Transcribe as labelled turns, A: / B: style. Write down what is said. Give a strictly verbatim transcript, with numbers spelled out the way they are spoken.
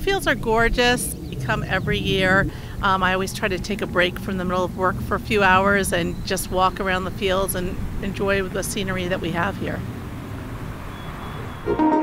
A: fields are gorgeous. We come every year. Um, I always try to take a break from the middle of work for a few hours and just walk around the fields and enjoy the scenery that we have here.